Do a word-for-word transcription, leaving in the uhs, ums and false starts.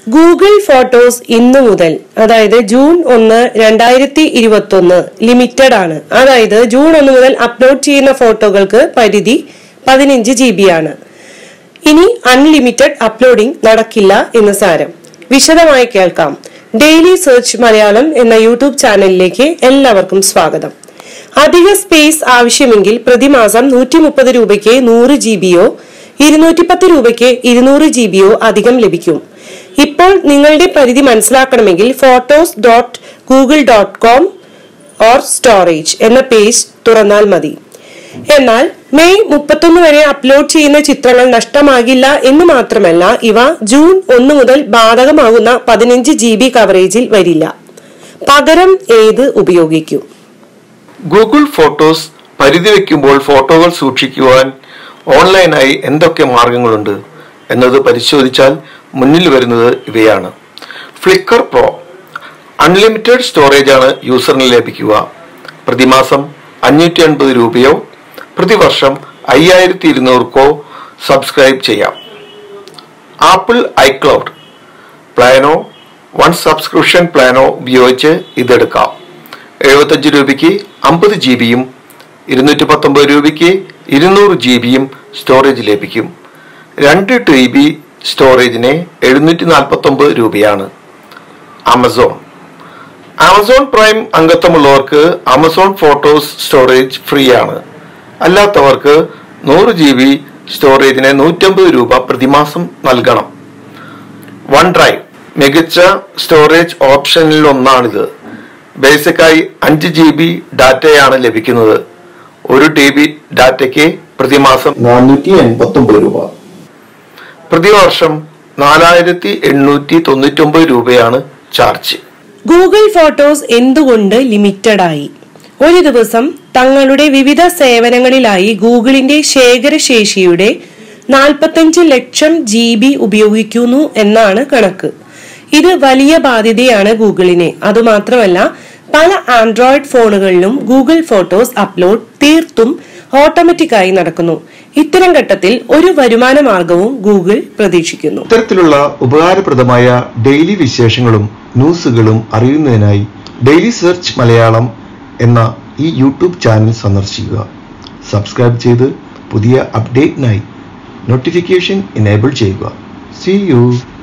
Google photos ഇന്നു മുതൽ, അതായത് ജൂൺ ഒന്ന് രണ്ടായിരത്തി ഇരുപത്തി ഒന്ന് ലിമിറ്റഡ് ആണ്. അതായത് ജൂൺ ഒന്ന് മുതൽ അപ്ലോഡ് ചെയ്യുന്ന ഫോട്ടോകൾക്ക് പരിധി പതിനഞ്ച് ജി ബി ആണ്. ഇനി അൺലിമിറ്റഡ് അപ്ലോഡിംഗ് നടക്കില്ല എന്ന് സാരം. വിശദമായി കേൾക്കാം. ഡെയിലി സെർച്ച് മലയാളം എന്ന യൂട്യൂബ് ചാനലിലേക്ക് എല്ലാവർക്കും സ്വാഗതം. അധിക സ്പേസ് ആവശ്യമെങ്കിൽ പ്രതിമാസം നൂറ്റി മുപ്പത് രൂപയ്ക്ക് നൂറ് ജി ബിയോ ഇരുന്നൂറ്റി പത്ത് രൂപയ്ക്ക് ഇരുന്നൂറ് ജി ബിയോ അധികം ലഭിക്കും. ഇപ്പോൾ നിങ്ങളുടെ പരിധി മനസ്സിലാക്കണമെങ്കിൽ photos dot Google dot com or storage എന്ന പേജ് തുറന്നാൽ മതി. എന്നാൽ മെയ് മുപ്പത്തൊന്ന് വരെ അപ്ലോഡ് ചെയ്യുന്ന ചിത്രങ്ങൾ നഷ്ടമാകില്ല എന്ന് മാത്രമല്ല, ഇവ ജൂൺ ഒന്ന് മുതൽ ബാധകമാകുന്ന പതിനഞ്ച് ജി ബി കവറേജിൽ വരില്ല. പകരം ഏത് ഉപയോഗിക്കും? ഗൂഗിൾ ഫോട്ടോസ് പരിധി വയ്ക്കുമ്പോൾ ഫോട്ടോകൾ സൂക്ഷിക്കുവാൻ ഓൺലൈനായി എന്തൊക്കെ മാർഗങ്ങളുണ്ട് എന്നത് പരിശോധിച്ചാൽ മുന്നിൽ വരുന്നത് ഇവയാണ്. ഫ്ലിക്കർ പ്രോ അൺലിമിറ്റഡ് സ്റ്റോറേജ് ആണ് യൂസറിന് ലഭിക്കുക. പ്രതിമാസം അഞ്ഞൂറ്റി അൻപത് രൂപയോ പ്രതിവർഷം അയ്യായിരത്തി ഇരുന്നൂറുക്കോ സബ്സ്ക്രൈബ് ചെയ്യാം. ആപ്പിൾ ഐക്ലൗഡ് പ്ലാനോ വൺ സബ്സ്ക്രിപ്ഷൻ പ്ലാനോ ഉപയോഗിച്ച് ഇതെടുക്കാം. എഴുപത്തഞ്ച് രൂപയ്ക്ക് അമ്പത് ജി ബിയും ഇരുന്നൂറ്റി പത്തൊമ്പത് രൂപയ്ക്ക് ഇരുന്നൂറ് ജി ബിയും സ്റ്റോറേജ് ലഭിക്കും. രണ്ട് ടി ബി സ്റ്റോറേജിന് എഴുന്നൂറ്റി നാൽപ്പത്തി ഒമ്പത് രൂപയാണ്. ആമസോൺ ആമസോൺ പ്രൈം അംഗത്വമുള്ളവർക്ക് ആമസോൺ ഫോട്ടോസ് സ്റ്റോറേജ് ഫ്രീ ആണ്. അല്ലാത്തവർക്ക് നൂറ് ജി ബി സ്റ്റോറേജിന് നൂറ്റമ്പത് രൂപ പ്രതിമാസം നൽകണം. വൺ ഡ്രൈവ് മികച്ച സ്റ്റോറേജ് ഓപ്ഷനിൽ ഒന്നാണിത്. ബേസിക്കായി അഞ്ച് ജി ബി ഡാറ്റയാണ് ലഭിക്കുന്നത്. ഒരു ടി ബി ഡാറ്റയ്ക്ക് പ്രതിമാസം നാനൂറ്റി എൺപത്തി ഒമ്പത് രൂപ, പ്രതിവർഷം നാലായിരത്തി എണ്ണൂറ്റി തൊണ്ണൂറ്റി ഒമ്പത് രൂപയാണ് ചാർജ്. ഗൂഗിൾ ഫോട്ടോസ് എന്തുകൊണ്ട് ലിമിറ്റഡ് ആയി? ഒരു ദിവസം തങ്ങളുടെ വിവിധ സേവനങ്ങളിലായി ഗൂഗിളിന്റെ ശേഖരശേഷിയുടെ നാൽപ്പത്തഞ്ച് ലക്ഷം ജി ബി ഉപയോഗിക്കുന്നു എന്നാണ് കണക്ക്. ഇത് വലിയ ബാധ്യതയാണ് ഗൂഗിളിന്. അതുമാത്രമല്ല, പല ആൻഡ്രോയിഡ് ഫോണുകളിലും ഗൂഗിൾ ഫോട്ടോസ് അപ്ലോഡ് തീർത്തും ഓട്ടോമാറ്റിക്കായി നടക്കുന്നു. ഇത്തരം ഘട്ടത്തിൽ ഒരു വരുമാന മാർഗവും ഗൂഗിൾ പ്രതീക്ഷിക്കുന്നു. ഇത്തരത്തിലുള്ള ഉപകാരപ്രദമായ ഡെയിലി വിശേഷങ്ങളും ന്യൂസുകളും അറിയുന്നതിനായി ഡെയിലി സെർച്ച് മലയാളം എന്ന ഈ യൂട്യൂബ് ചാനൽ സന്ദർശിക്കുക. സബ്സ്ക്രൈബ് ചെയ്ത് പുതിയ അപ്ഡേറ്റിനായി നോട്ടിഫിക്കേഷൻ എനേബിൾ ചെയ്യുക. See you.